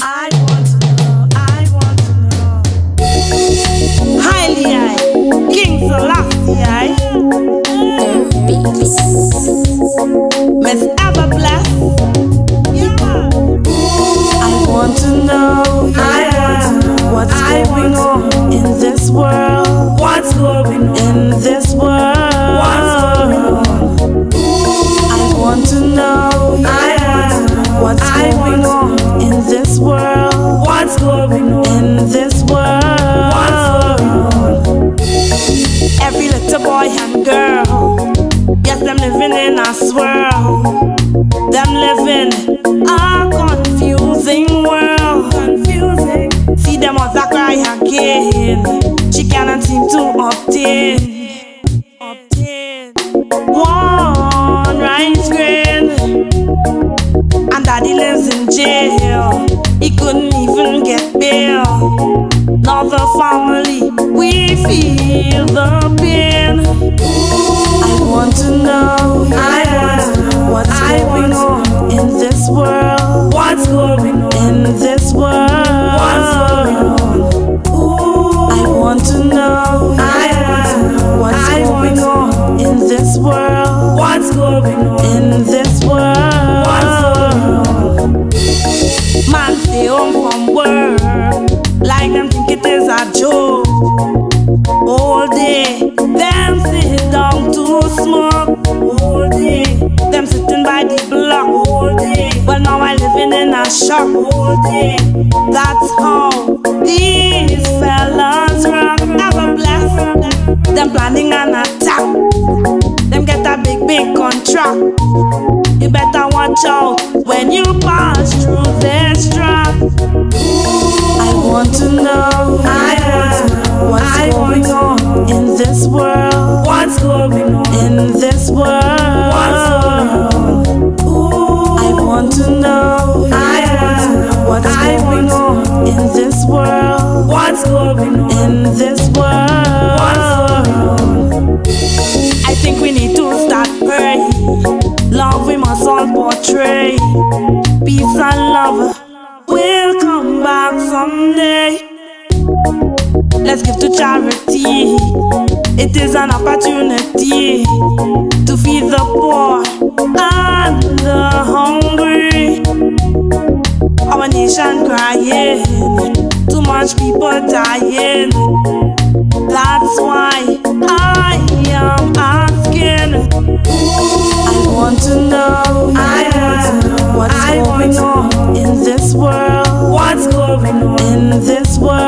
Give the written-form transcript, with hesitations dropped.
I want to know, I want to know. Highly I, King Selassie I, Miss Everblessed. Yeah. I want to know, what's going on in this world. What's going on in this world? I want to know, what's going on in this world. What's going on in this world? Every little boy and girl, yes, them living in a swirl. Them living a confusing world. confusing? See them mother cry again. She cannot seem to obtain one rice grain. And daddy lives in jail. He couldn't even get bail. Now the family, we feel the pain. I want to know, what's going on in this world. What's going on In this world. What's going on? I want to know, what's going on in this world. What's going on In this world. What's going on? Man stay home from work like them think it is a joke. All day, them sit down to smoke. All day, them sitting by the block. All day, well now I living in a shop. All day, that's how these fellas rock. Everblessed, them planning an attack. Them get a big contract. You better watch out when you pass through this track. I want to know, what's going on in this world. What's going on In this world. What's going on? I want to know, what's going on in this world. What's going on In this world. What's going on? I think we need to start praying. Love we must all portray. Peace and love will come back someday. Let's give to charity. It is an opportunity to feed the poor and the hungry. Our nation crying, too much people dying. That's why I am asking. I want to know, what's going on in this world. What's going on In this world.